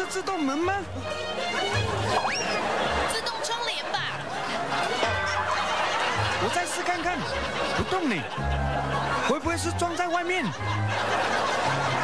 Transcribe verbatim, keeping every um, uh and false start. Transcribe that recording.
自动门吗？ 自动窗帘吧。 我再试看看，不动呢，会不会是装在外面？